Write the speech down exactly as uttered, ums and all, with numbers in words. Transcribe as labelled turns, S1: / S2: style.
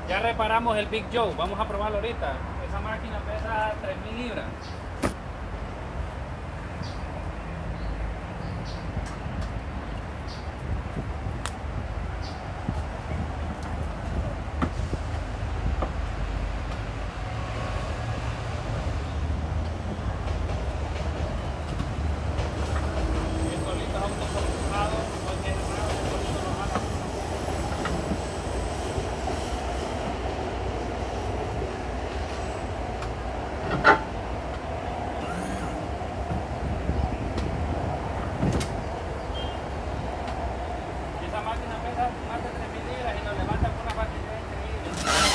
S1: Ya reparamos el Big Joe, vamos a probarlo ahorita. Esa máquina pesa tres mil libras. Y solito es autosolucionado, no tiene nada, el solito lo jala. Y esa máquina pesa más de tres mil libras y lo levanta con una facilidad increíble.